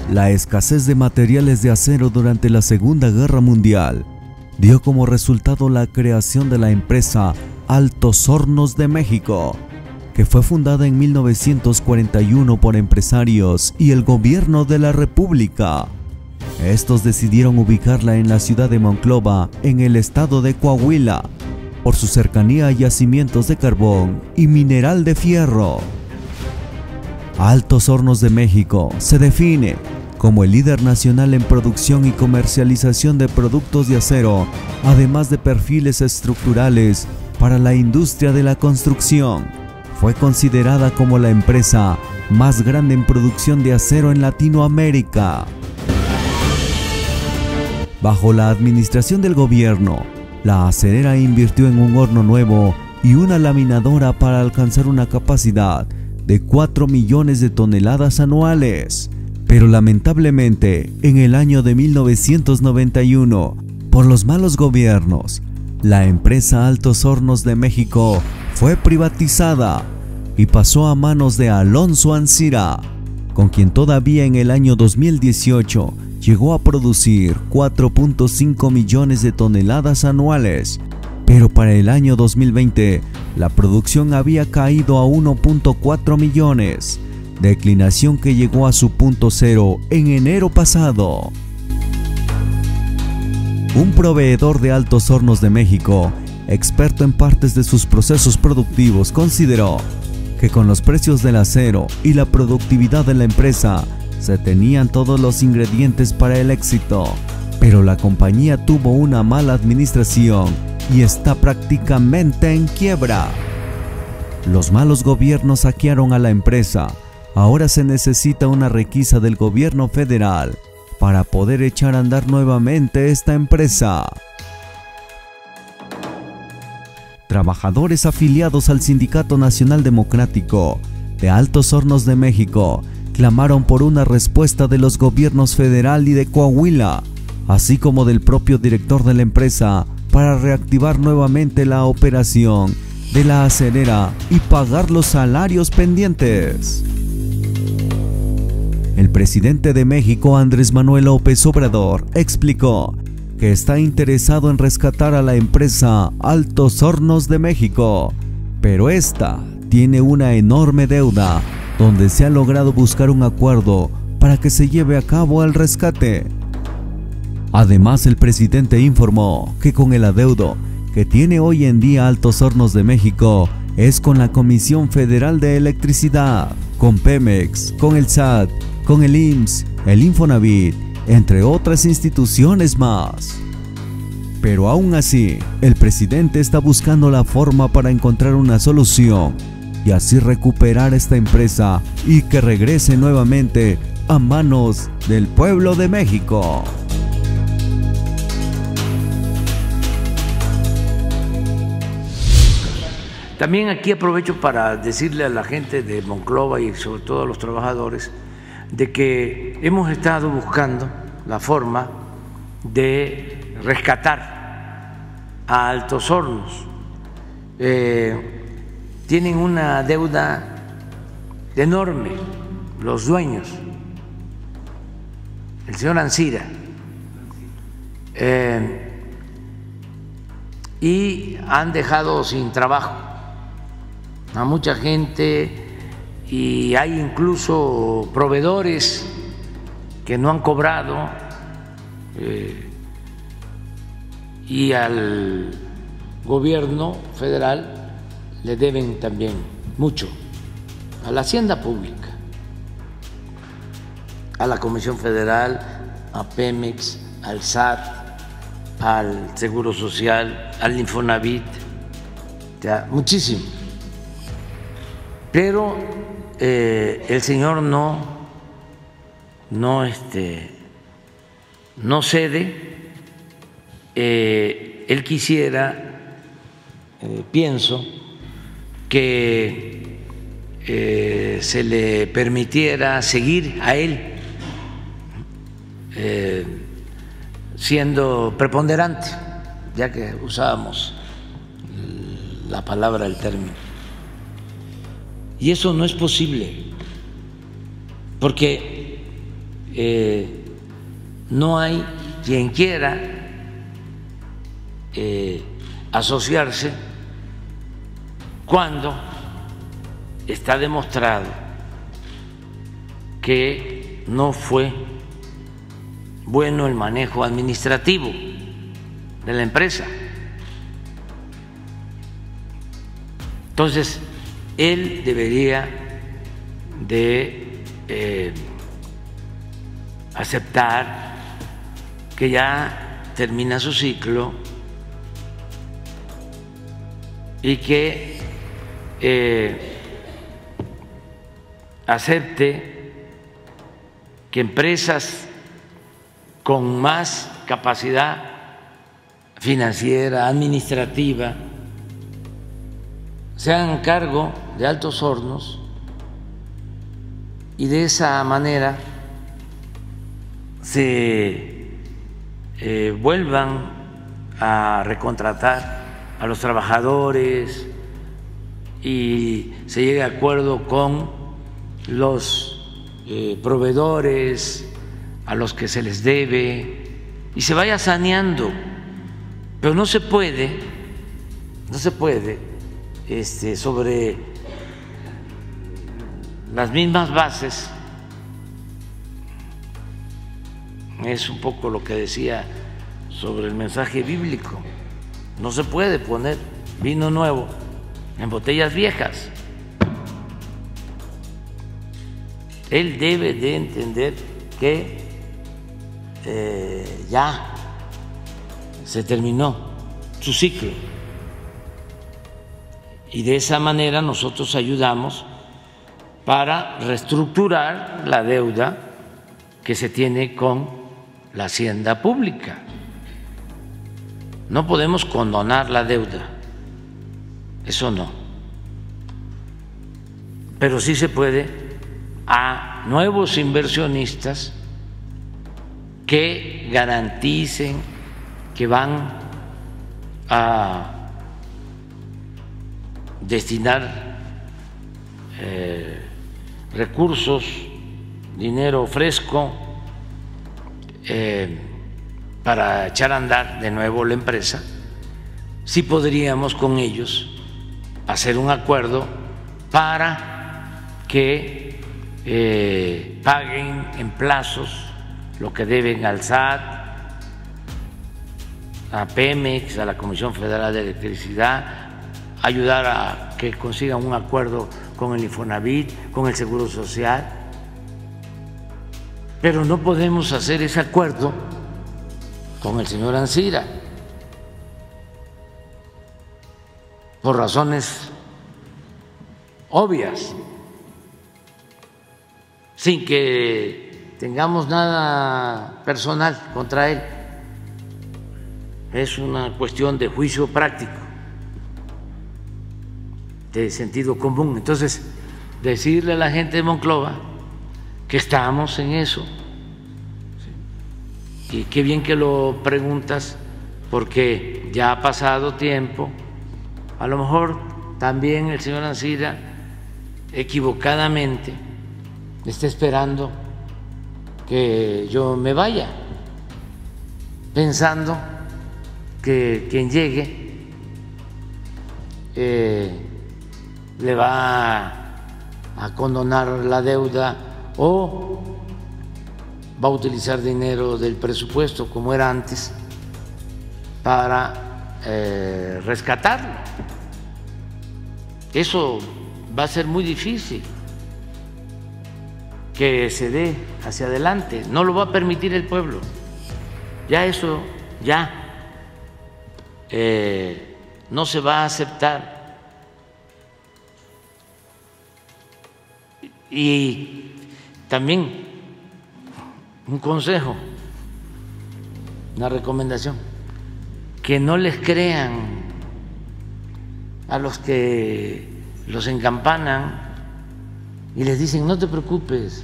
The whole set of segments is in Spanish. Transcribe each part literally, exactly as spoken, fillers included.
La escasez de materiales de acero durante la Segunda Guerra Mundial dio como resultado la creación de la empresa Altos Hornos de México, que fue fundada en mil novecientos cuarenta y uno por empresarios y el gobierno de la República. Estos decidieron ubicarla en la ciudad de Monclova, en el estado de Coahuila, por su cercanía a yacimientos de carbón y mineral de fierro. Altos Hornos de México se define como el líder nacional en producción y comercialización de productos de acero, además de perfiles estructurales para la industria de la construcción. Fue considerada como la empresa más grande en producción de acero en Latinoamérica. Bajo la administración del gobierno, la acerera invirtió en un horno nuevo y una laminadora para alcanzar una capacidad de cuatro millones de toneladas anuales. Pero lamentablemente, en el año de mil novecientos noventa y uno, por los malos gobiernos, la empresa Altos Hornos de México fue privatizada y pasó a manos de Alonso Ancira, con quien todavía en el año dos mil dieciocho llegó a producir cuatro punto cinco millones de toneladas anuales, pero para el año dos mil veinte la producción había caído a uno punto cuatro millones, declinación que llegó a su punto cero en enero pasado. Un proveedor de Altos Hornos de México, experto en partes de sus procesos productivos, consideró que con los precios del acero y la productividad de la empresa se tenían todos los ingredientes para el éxito, pero la compañía tuvo una mala administración y está prácticamente en quiebra. Los malos gobiernos saquearon a la empresa. Ahora se necesita una requisa del gobierno federal para poder echar a andar nuevamente esta empresa. Trabajadores afiliados al Sindicato Nacional Democrático de Altos Hornos de México clamaron por una respuesta de los gobiernos federal y de Coahuila, así como del propio director de la empresa, para reactivar nuevamente la operación de la acerera y pagar los salarios pendientes. El presidente de México, Andrés Manuel López Obrador, explicó que está interesado en rescatar a la empresa Altos Hornos de México, pero esta tiene una enorme deuda donde se ha logrado buscar un acuerdo para que se lleve a cabo el rescate. Además, el presidente informó que con el adeudo que tiene hoy en día Altos Hornos de México es con la Comisión Federal de Electricidad, con Pemex, con el S A T, con el I M S S, el Infonavit, entre otras instituciones más. Pero aún así, el presidente está buscando la forma para encontrar una solución y así recuperar esta empresa y que regrese nuevamente a manos del pueblo de México. También aquí aprovecho para decirle a la gente de Monclova y sobre todo a los trabajadores de que hemos estado buscando la forma de rescatar a Altos Hornos. Eh, tienen una deuda enorme los dueños, el señor Ancira, eh, y han dejado sin trabajo a mucha gente y hay incluso proveedores que no han cobrado eh, y al gobierno federal le deben también mucho, a la hacienda pública, a la Comisión Federal, a Pemex, al S A T, al Seguro Social, al Infonavit, ya, muchísimo. Pero eh, el señor no, no, este, no cede. Eh, él quisiera, eh, pienso, que eh, se le permitiera seguir a él eh, siendo preponderante, ya que usábamos la palabra, el término. Y eso no es posible, porque eh, no hay quien quiera eh, asociarse cuando está demostrado que no fue bueno el manejo administrativo de la empresa. Entonces, él debería de eh, aceptar que ya termina su ciclo y que eh, acepte que empresas con más capacidad financiera, administrativa, se hagan cargo de Altos Hornos y de esa manera se eh, vuelvan a recontratar a los trabajadores y se llegue a acuerdo con los eh, proveedores a los que se les debe y se vaya saneando, pero no se puede, no se puede este, sobre las mismas bases. Es un poco lo que decía sobre el mensaje bíblico. No se puede poner vino nuevo en botellas viejas. Él debe de entender que eh, ya se terminó su ciclo y de esa manera nosotros ayudamos para reestructurar la deuda que se tiene con la hacienda pública. No podemos condonar la deuda, eso no, pero sí se puede a nuevos inversionistas que garanticen que van a destinar eh, recursos, dinero fresco, eh, para echar a andar de nuevo la empresa. Sí podríamos con ellos hacer un acuerdo para que eh, paguen en plazos lo que deben al S A T, a Pemex, a la Comisión Federal de Electricidad, ayudar a que consigan un acuerdo con el Infonavit, con el Seguro Social. Pero no podemos hacer ese acuerdo con el señor Ancira por razones obvias, sin que tengamos nada personal contra él. Es una cuestión de juicio práctico, de sentido común. Entonces, decirle a la gente de Monclova que estamos en eso. Y qué bien que lo preguntas, porque ya ha pasado tiempo. A lo mejor también el señor Ancira equivocadamente está esperando que yo me vaya, pensando que quien llegue eh, le va a condonar la deuda o va a utilizar dinero del presupuesto como era antes para eh, rescatarlo. Eso va a ser muy difícil que se dé hacia adelante, no lo va a permitir el pueblo. Ya eso, ya eh, no se va a aceptar. Y también un consejo, una recomendación, que no les crean a los que los encampanan y les dicen no te preocupes,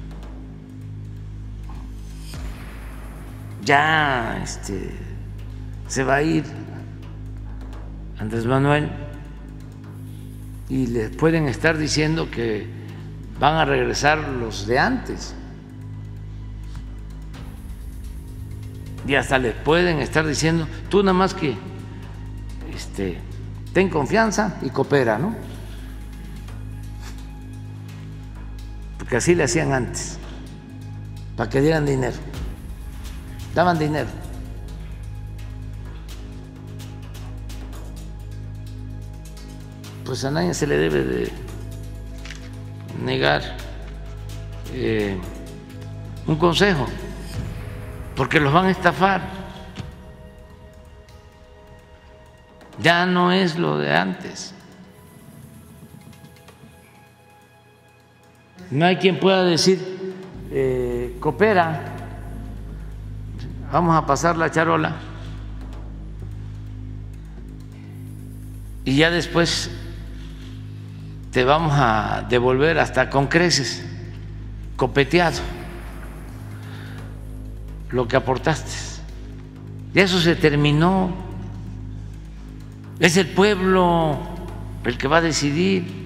ya este, se va a ir Andrés Manuel, y les pueden estar diciendo que van a regresar los de antes. y hasta les pueden estar diciendo, tú nada más que este, ten confianza y coopera, ¿no? Porque así le hacían antes, para que dieran dinero, daban dinero. Pues a nadie se le debe de negar eh, un consejo, porque los van a estafar. Ya no es lo de antes. No hay quien pueda decir, eh, coopera, vamos a pasar la charola y ya después te vamos a devolver hasta con creces, copeteado, lo que aportaste. Y eso se terminó. Es el pueblo el que va a decidir,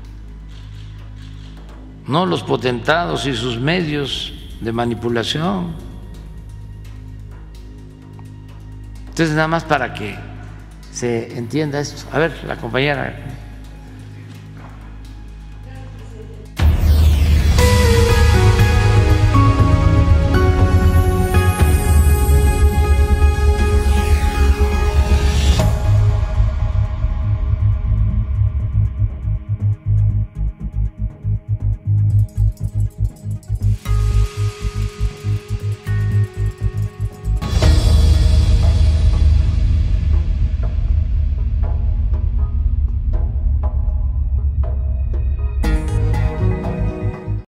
no los potentados y sus medios de manipulación. Entonces, nada más para que se entienda esto. A ver, la compañera.